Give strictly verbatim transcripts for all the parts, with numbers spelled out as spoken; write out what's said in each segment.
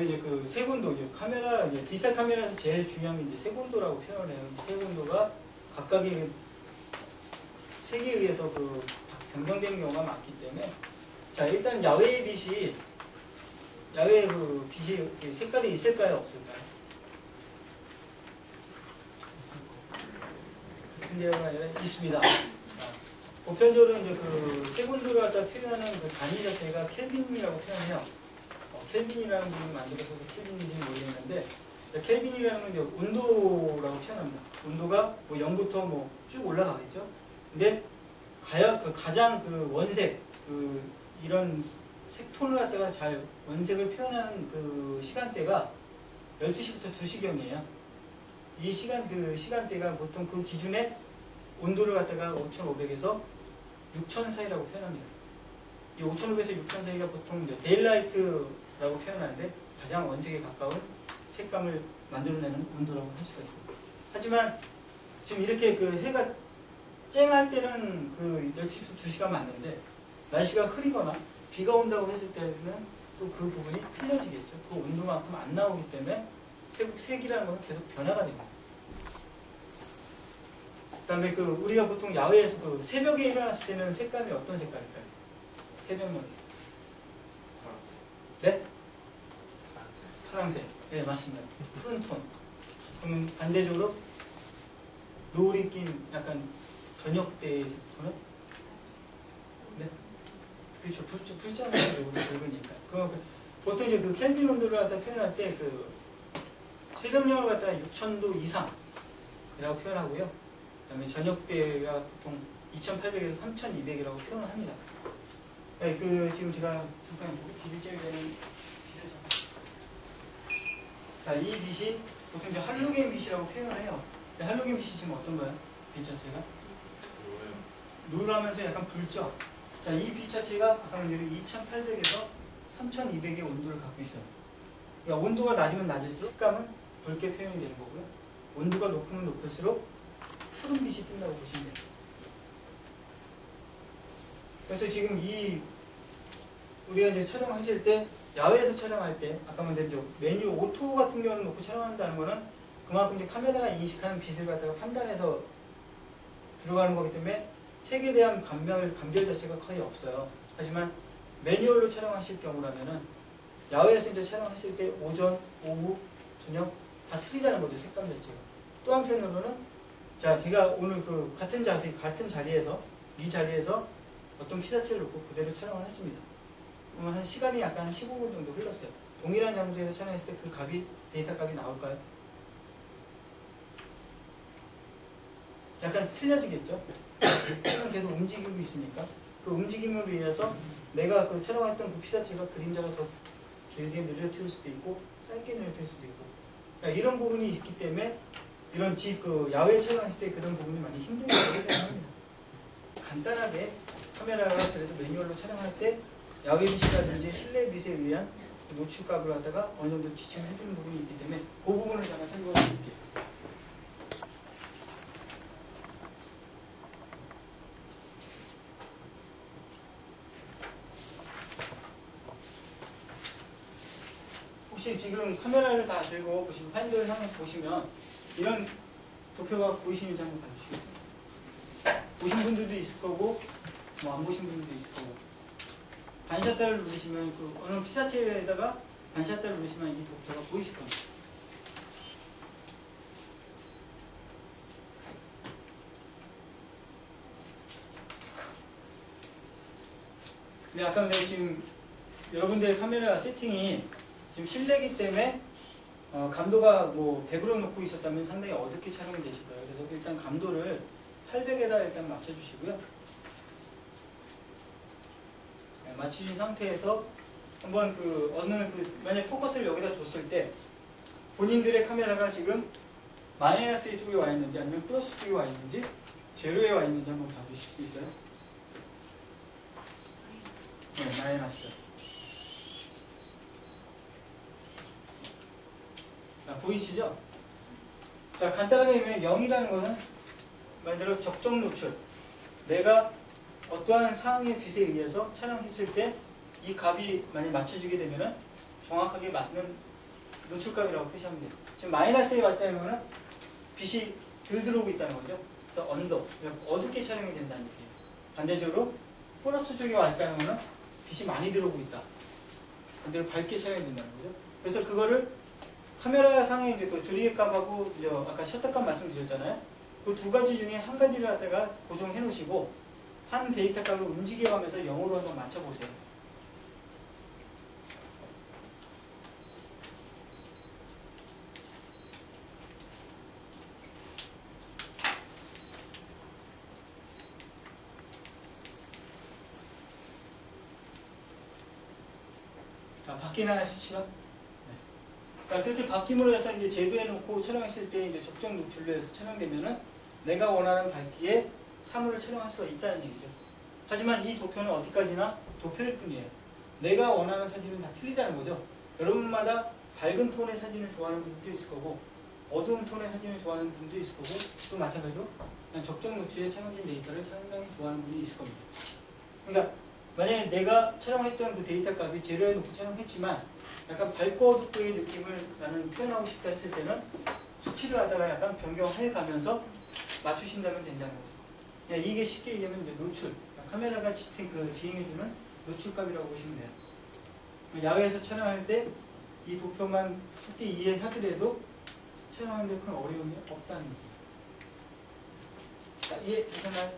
다음에 이제 그 색온도, 이제 카메라, 이제 디지털 카메라에서 제일 중요한 게 이제 색온도라고 표현을 해요. 색온도가 각각의 색에 의해서 그 변경되는 경우가 많기 때문에, 자, 일단 야외의 빛이, 야외의 그 빛이 색깔이 있을까요? 없을까요? 같은 데가 아니라 있습니다. 보편적으로 이제 그 색온도를 갖다 표현하는 그 단위 자체가 켈빈이라고 표현해요. 켈빈이라는 부분을 만들어서 켈빈인지는 모르겠는데, 켈빈이라는 건 이제 온도라고 표현합니다. 온도가 뭐 영부터 뭐 쭉 올라가겠죠. 근데 가야, 그 가장 그 원색, 그 이런 색톤을 갖다가 잘 원색을 표현하는 그 시간대가 열두 시부터 두 시경이에요. 이 시간, 그 시간대가 보통 그 기준에 온도를 갖다가 오천오백에서 육천 사이라고 표현합니다. 이 오천오백에서 육천 사이가 보통 이제 데일라이트라고 표현하는데 가장 원색에 가까운 색감을 만들어내는 온도라고 할 수가 있습니다. 하지만 지금 이렇게 그 해가 쨍할 때는 그 열두 시부터 두 시가 맞는데, 날씨가 흐리거나 비가 온다고 했을 때는 또 그 부분이 틀려지겠죠. 그 온도만큼 안 나오기 때문에 색, 색이라는 것은 계속 변화가 됩니다. 그 다음에 그 우리가 보통 야외에서 그 새벽에 일어났을 때는 색감이 어떤 색깔일까요? 새벽녘. 네? 파란색. 네, 맞습니다. 푸른 톤. 그럼 반대적으로 노을이 낀 약간 저녁 때의 톤은? 네? 그렇죠. 붉죠. 붉잖아요. 우리 붉으니까. 그, 보통 이제 그 켈빈 온도를 갖다 표현할 때 그 새벽녘을 갖다가 육천 도 이상이라고 표현하고요. 그 다음에 저녁 때가 보통 이천팔백에서 삼천이백이라고 표현을 합니다. 네, 그 지금 제가 잠깐 비밀점이 되는 빛을 잠깐. 자, 이 빛이 보통 이제 할로겐 빛이라고 표현을 해요. 할로겐 빛이 지금 어떤가요? 빛 자체가? 노을하면서 약간 붉죠? 자, 이 빛 자체가 아까 이천팔백에서 삼천이백의 온도를 갖고 있어요. 그러니까 온도가 낮으면 낮을수록 색감은 붉게 표현이 되는 거고요. 온도가 높으면 높을수록 푸른 빛이 뜬다고 보시면 돼요. 그래서 지금 이 우리가 이제 촬영하실 때, 야외에서 촬영할 때, 아까 말했죠. 메뉴 오토 같은 경우는 놓고 촬영한다는 거는 그만큼 이제 카메라가 인식하는 빛을 갖다가 판단해서 들어가는 거기 때문에 색에 대한 감별, 감별 자체가 거의 없어요. 하지만 매뉴얼로 촬영하실 경우라면은 야외에서 이제 촬영했을 때 오전, 오후, 저녁 다 틀리다는 거죠. 색감 자체가. 또 한편으로는 자, 제가 오늘 그 같은 자세, 같은 자리에서 이 자리에서 어떤 피사체를 놓고 그대로 촬영을 했습니다. 그러면 한 시간이 약간 한 십오 분 정도 흘렀어요. 동일한 장소에서 촬영했을 때 그 값이, 데이터 값이 나올까요? 약간 틀려지겠죠? 계속 움직이고 있으니까 그 움직임으로 인해서 내가 그 촬영했던 그 피사체가 그림자가 더 길게 늘어뜨릴 수도 있고 짧게 늘어뜨릴 수도 있고, 그러니까 이런 부분이 있기 때문에 이런 지, 그 야외 촬영했을 때 그런 부분이 많이 힘들게 합니다. 간단하게 카메라가 그래도 매뉴얼로 촬영할 때 야외 빛이라든지 실내 빛에 의한 노출값을 갖다가 어느 정도 지칭을 해주는 부분이 있기 때문에 그 부분을 잠깐 설명해 드릴게요. 혹시 지금 카메라를 다 들고 보시면 파인더를 향해서 보시면 이런 도표가 보이시는지 한번 봐주시겠어요? 보신 분들도 있을 거고 뭐 안 보신 분들도 있을 거고, 반샷다를 누르시면 그 어느 피사체에다가 반샷다를 누르시면 이 도표가 보이실 겁니다. 근데 아까 내가 지금 여러분들의 카메라 세팅이 지금 실내기 때문에 어, 감도가 뭐 백으로 놓고 있었다면 상당히 어둡게 촬영이 되실 거예요. 그래서 일단 감도를 팔백에다 일단 맞춰주시고요. 네, 맞추신 상태에서 한번 그 어느 그 만약 포커스를 여기다 줬을 때 본인들의 카메라가 지금 마이너스 쪽에 와 있는지 아니면 플러스 쪽에 와 있는지 제로에 와 있는지 한번 봐주실 수 있어요? 네, 마이너스. 자, 보이시죠? 자, 간단하게 보면 영이라는 거는 말 그대로 적정 노출. 내가 어떠한 상황의 빛에 의해서 촬영했을 때 이 값이 많이 맞춰지게 되면은 정확하게 맞는 노출값이라고 표시하면 돼요. 지금 마이너스에 왔다는 거는 빛이 덜 들어오고 있다는 거죠. 그래서 언더, 어둡게 촬영이 된다는 얘기예요. 반대적으로 플러스 쪽에 왔다는 거는 빛이 많이 들어오고 있다. 반대로 밝게 촬영이 된다는 거죠. 그래서 그거를 카메라 상에 이제 그 조리개값하고 이제 아까 셔터값 말씀드렸잖아요. 그 두 가지 중에 한 가지를 갖다가 고정해 놓으시고 한 데이터 값을 움직여가면서 영어로 한번 맞춰보세요. 자, 바뀌나요, 수치가? 네. 자, 그렇게 바뀜으로 해서 이제 제도해 놓고 촬영했을 때 이제 적정 노출로 해서 촬영되면은 내가 원하는 밝기에 사물을 촬영할 수가 있다는 얘기죠. 하지만 이 도표는 어디까지나 도표일 뿐이에요. 내가 원하는 사진은 다 틀리다는 거죠. 여러분마다 밝은 톤의 사진을 좋아하는 분도 있을 거고 어두운 톤의 사진을 좋아하는 분도 있을 거고 또 마찬가지로 그냥 적정 노출에 촬영된 데이터를 상당히 좋아하는 분이 있을 겁니다. 그러니까 만약에 내가 촬영했던 그 데이터 값이 제로에 놓고 촬영했지만 약간 밝고 어둡고의 느낌을 나는 표현하고 싶다 했을 때는 수치를 하다가 약간 변경해 가면서 맞추신다면 된다는 거죠. 그냥 이게 쉽게 얘기하면 이제 노출, 카메라가 지, 그 지행해주는 노출값이라고 보시면 돼요. 야외에서 촬영할 때 이 도표만 쉽게 이해하더라도 촬영하는 데 큰 어려움이 없다는 거죠. 자, 이해 되셨나요?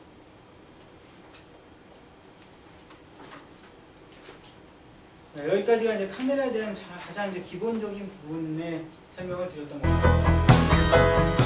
네, 여기까지가 이제 카메라에 대한 가장 이제 기본적인 부분의 설명을 드렸던 겁니다.